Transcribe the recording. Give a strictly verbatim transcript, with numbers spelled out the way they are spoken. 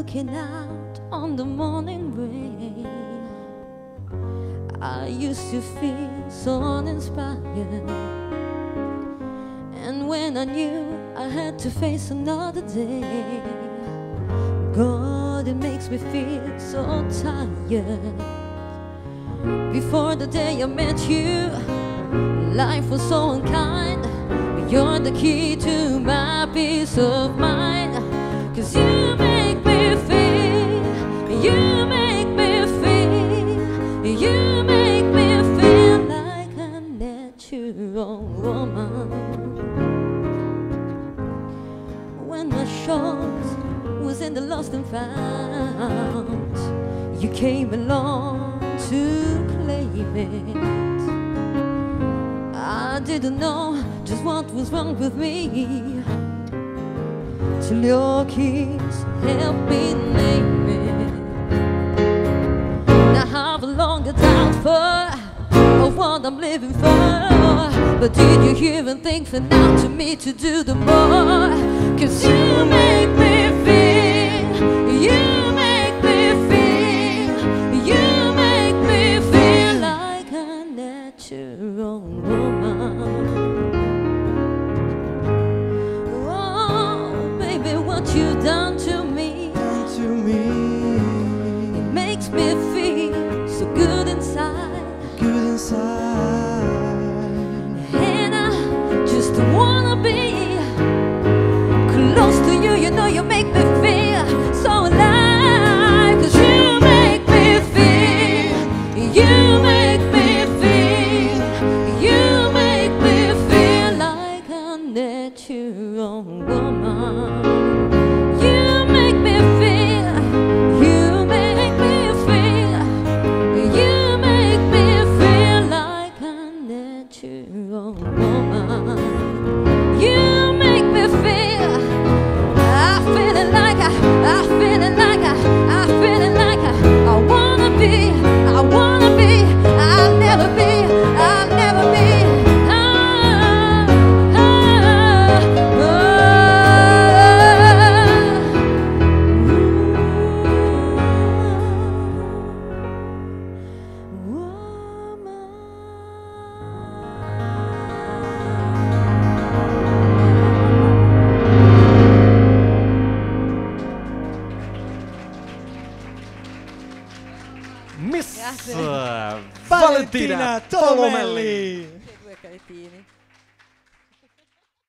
looking out on the morning rain, I used to feel so uninspired. And when I knew I had to face another day, God, it makes me feel so tired. Before the day I met you, life was so unkind. You're the key to my peace of mind. 'Cause you make me feel, you make me feel, you make me feel like a natural woman. When my shores was in the lost and found, you came along to claim it. I didn't know just what was wrong with me, till your kiss helped me name it. Now I have a longer doubt for of what I'm living for. But did you even think for now to me to do the more? 'Cause you make me feel, you make me feel, you make me feel like a natural woman. Oh, baby, what you done to me, Done to me. it makes me feel so good inside, Good inside. and I just wanna be close to you. You know you make me feel so alive. 'Cause you make me feel, you make me feel, you make me feel like a natural woman. You make me feel, you make me feel, you make me feel like a natural woman. You make me feel, I feel it like I, I feel it like I, I feel it like I, I wanna be, I wanna be, I'll never be, I'll never be. Ah, ah, oh. Miss Grazie. uh, Valentina Valentina Tolomelli. Tolomelli. Che due carettini.